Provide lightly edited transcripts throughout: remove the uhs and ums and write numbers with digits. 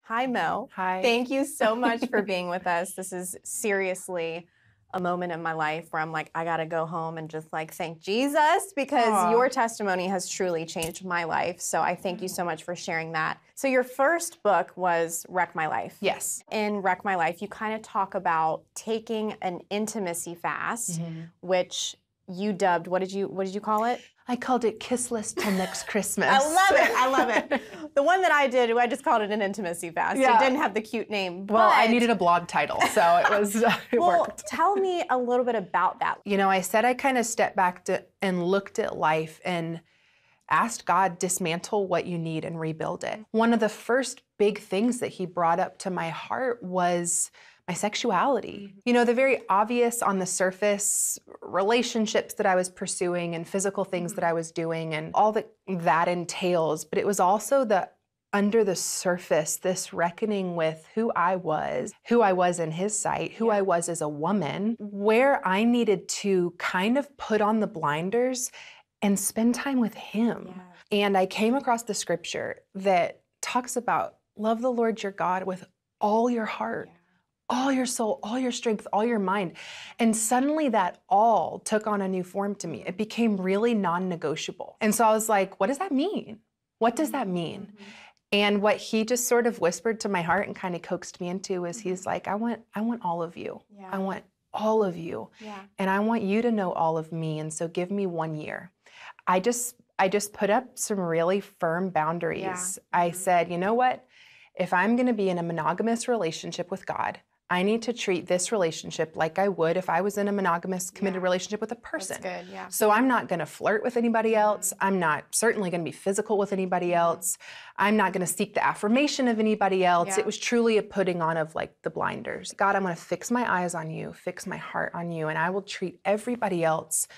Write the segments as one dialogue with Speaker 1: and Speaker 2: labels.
Speaker 1: Hi, Mo.
Speaker 2: Hi.
Speaker 1: Thank you so much for being with us. This is seriously a moment in my life where I'm like, I gotta go home and just like thank Jesus because your testimony has truly changed my life. So I thank you so much for sharing that. So your first book was Wreck My Life.
Speaker 2: Yes.
Speaker 1: In Wreck My Life, you kind of talk about taking an intimacy fast, which you dubbed, what did you call it?
Speaker 2: I called it Kissless Till Next Christmas.
Speaker 1: I love it. I love it. The one that I did, I just called it an intimacy fast.
Speaker 2: Yeah.
Speaker 1: It didn't have the cute name.
Speaker 2: Well, I
Speaker 1: but-
Speaker 2: needed a blog title, so it was it
Speaker 1: well,
Speaker 2: worked.
Speaker 1: tell me a little bit about that.
Speaker 2: You know, I said I kind of stepped back and looked at life and asked God, dismantle what you need and rebuild it. One of the first big things that he brought up to my heart was my sexuality. You know, the very obvious on the surface relationships that I was pursuing and physical things that I was doing and all that entails, but it was also the under the surface, this reckoning with who I was in his sight, who I was as a woman, where I needed to kind of put on the blinders and spend time with him. And I came across the scripture that talks about love the Lord your God with all your heart, all your soul, all your strength, all your mind. And suddenly that all took on a new form to me. It became really non-negotiable. And so I was like, what does that mean? What does that mean? And what he just sort of whispered to my heart and kind of coaxed me into is he's like, I want all of you. I want all of you. And I want you to know all of me. And so give me 1 year. I just put up some really firm boundaries. I said, you know what? If I'm going to be in a monogamous relationship with God, I need to treat this relationship like I would if I was in a monogamous, committed relationship with a person.
Speaker 1: That's good,
Speaker 2: So I'm not going to flirt with anybody else. I'm not certainly going to be physical with anybody else. I'm not going to seek the affirmation of anybody else. It was truly a putting on of like the blinders. God, I'm going to fix my eyes on you, fix my heart on you, and I will treat everybody else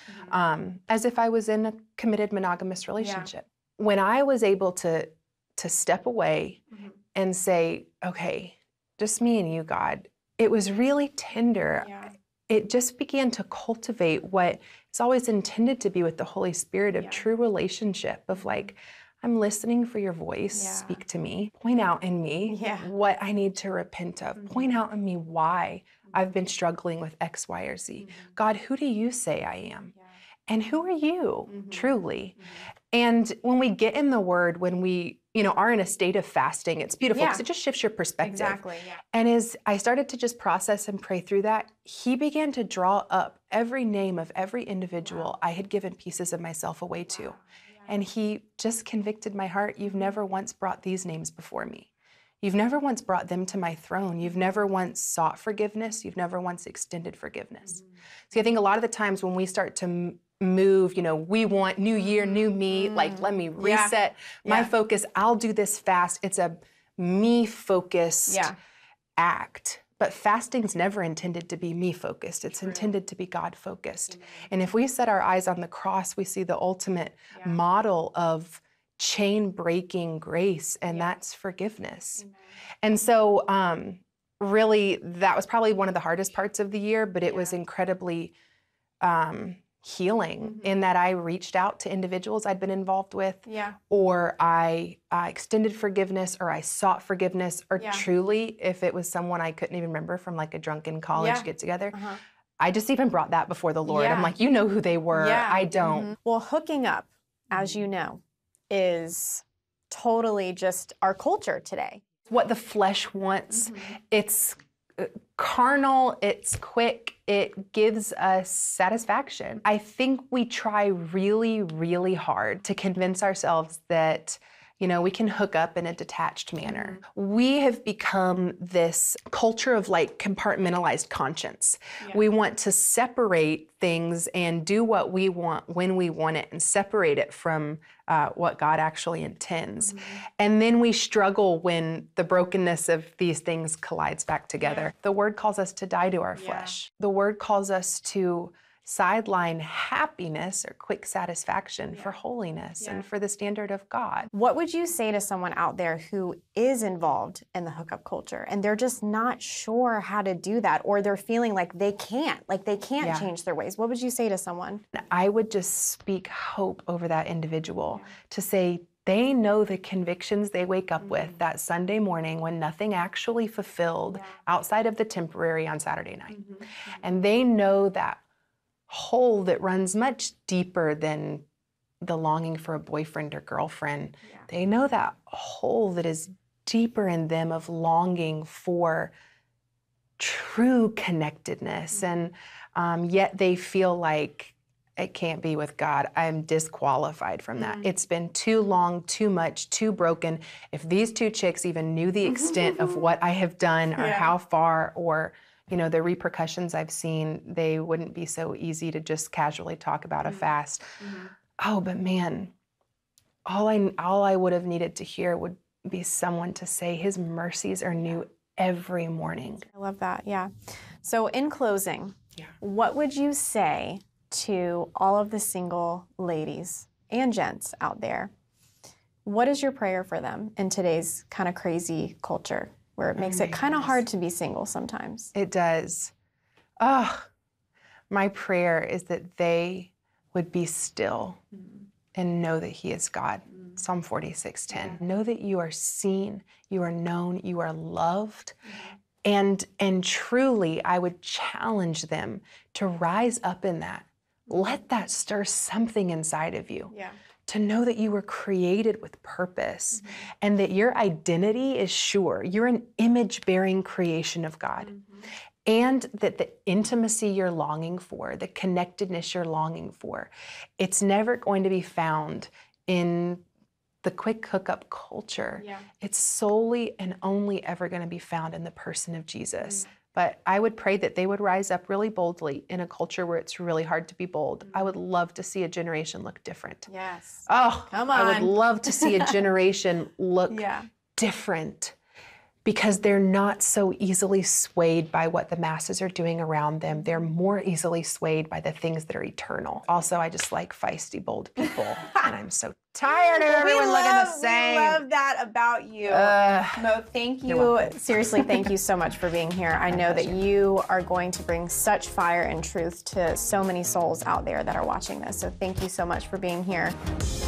Speaker 2: as if I was in a committed monogamous relationship. When I was able to step away and say, okay, just me and you, God, it was really tender. It just began to cultivate what it's always intended to be with the Holy Spirit of true relationship of like, I'm listening for your voice, speak to me, point out in me what I need to repent of, point out in me why I've been struggling with X, Y, or Z. God, who do you say I am? And who are you, truly? And when we get in the Word, when we are in a state of fasting, it's beautiful because it just shifts your perspective.
Speaker 1: Exactly,
Speaker 2: And as I started to just process and pray through that, he began to draw up every name of every individual I had given pieces of myself away to. And he just convicted my heart. You've never once brought these names before me. You've never once brought them to my throne. You've never once sought forgiveness. You've never once extended forgiveness. See, I think a lot of the times when we start to move, we want new year, new me, like let me reset my focus. I'll do this fast. It's a me-focused act. But fasting's never intended to be me-focused. It's intended to be God-focused. And if we set our eyes on the cross, we see the ultimate model of chain-breaking grace, and that's forgiveness. And so really, that was probably one of the hardest parts of the year, but it was incredibly healing in that I reached out to individuals I'd been involved with, or I extended forgiveness, or I sought forgiveness, or truly, if it was someone I couldn't even remember from like a drunken college get-together, I just even brought that before the Lord. I'm like, you know who they were, I don't.
Speaker 1: Well, hooking up, as you know, is totally just our culture today.
Speaker 2: What the flesh wants, it's carnal, it's quick, it gives us satisfaction. I think we try really, really hard to convince ourselves that, we can hook up in a detached manner. We have become this culture of like compartmentalized conscience. We want to separate things and do what we want when we want it and separate it from what God actually intends. And then we struggle when the brokenness of these things collides back together. The Word calls us to die to our flesh. The Word calls us to sideline happiness or quick satisfaction for holiness and for the standard of God.
Speaker 1: What would you say to someone out there who is involved in the hookup culture and they're just not sure how to do that, or they're feeling like they can't change their ways? What would you say to someone?
Speaker 2: I would just speak hope over that individual to say, They know the convictions they wake up with that Sunday morning when nothing actually fulfilled outside of the temporary on Saturday night. And they know that hole that runs much deeper than the longing for a boyfriend or girlfriend. They know that hole that is deeper in them of longing for true connectedness. And yet they feel like, it can't be with God. I'm disqualified from that. It's been too long, too much, too broken. If these two chicks even knew the extent of what I have done or how far or, you know, the repercussions I've seen, they wouldn't be so easy to just casually talk about a fast. Oh, but man, all I would have needed to hear would be someone to say his mercies are new every morning.
Speaker 1: I love that, yeah. So in closing, what would you say to all of the single ladies and gents out there? What is your prayer for them in today's kind of crazy culture where it makes it kind of hard to be single sometimes?
Speaker 2: It does. Oh, my prayer is that they would be still and know that he is God. Psalm 46:10. Know that you are seen, you are known, you are loved. And truly, I would challenge them to rise up in that. Let that stir something inside of you. To know that you were created with purpose and that your identity is sure. You're an image-bearing creation of God. And that the intimacy you're longing for, the connectedness you're longing for, it's never going to be found in the quick hookup culture. It's solely and only ever going to be found in the person of Jesus. But I would pray that they would rise up really boldly in a culture where it's really hard to be bold. I would love to see a generation look different. Oh, come on. I would love to see a generation look different because they're not so easily swayed by what the masses are doing around them. They're more easily swayed by the things that are eternal. Also, I just like feisty, bold people, and I'm so tired of everyone looking the same.
Speaker 1: We love that about you. Mo, thank you. Seriously, thank you so much for being here. I know that you are going to bring such fire and truth to so many souls out there that are watching this. So thank you so much for being here.